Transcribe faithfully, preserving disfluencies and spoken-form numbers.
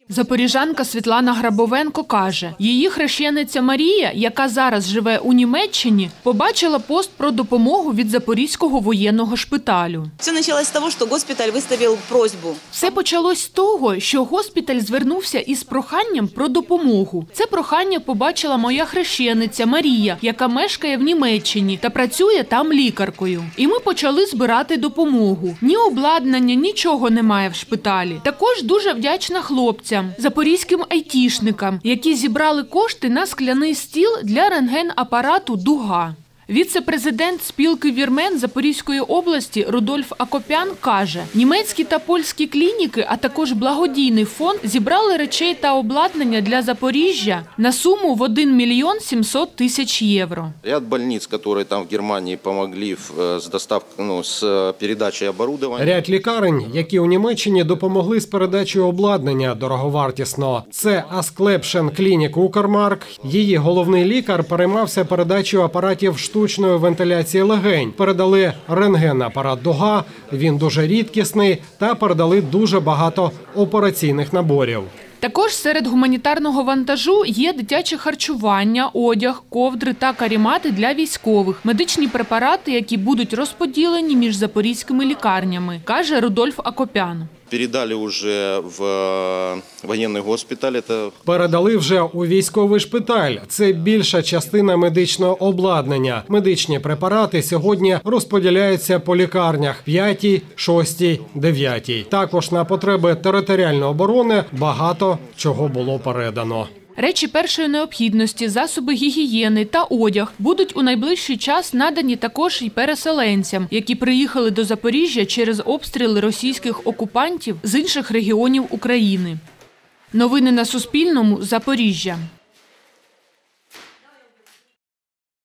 Запоріжанка Світлана Грабовенко каже, її хрещениця Марія, яка зараз живе у Німеччині, побачила пост про допомогу від Запорізького воєнного шпиталю. Все почалося з того, що госпіталь виставив просьбу. Все почалось з того, що госпіталь звернувся із проханням про допомогу. Це прохання побачила моя хрещениця Марія, яка мешкає в Німеччині та працює там лікаркою. І ми почали збирати допомогу. Ні обладнання, нічого немає в шпиталі. Також дуже вдячна хлопцям, запорізьким айтішникам, які зібрали кошти на скляний стіл для рентген-апарату «Дуга». Віце-президент спілки вірмен Запорізької області Рудольф Акопян каже, німецькі та польські клініки, а також благодійний фонд зібрали речей та обладнання для Запоріжжя на суму в один мільйон сімсот тисяч євро. Ряд больниць, які там в Германії допомогли з доставкою, ну, з передачею обладнання. Ряд лікарень, які у Німеччині допомогли з передачею обладнання дороговартісно. Це Асклепшен клінік Укрмарк. Її головний лікар переймався передачею апаратів штучної штучної вентиляції легень. Передали рентген-апарат «Дуга», він дуже рідкісний, та передали дуже багато операційних наборів. Також серед гуманітарного вантажу є дитяче харчування, одяг, ковдри та карімати для військових, медичні препарати, які будуть розподілені між запорізькими лікарнями, каже Рудольф Акопян. Передали вже в воєнний госпіталь. Передали вже у військовий шпиталь. Це більша частина медичного обладнання. Медичні препарати сьогодні розподіляються по лікарнях п'ятій, шостій, дев'ятій. Також на потреби територіальної оборони багато чого було передано. Речі першої необхідності, засоби гігієни та одяг будуть у найближчий час надані також і переселенцям, які приїхали до Запоріжжя через обстріли російських окупантів з інших регіонів України. Новини на Суспільному. Запоріжжя.